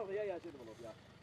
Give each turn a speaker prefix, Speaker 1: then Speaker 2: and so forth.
Speaker 1: တော့ခရိုက်ရရှင်းတယ်မလို့ဗျာ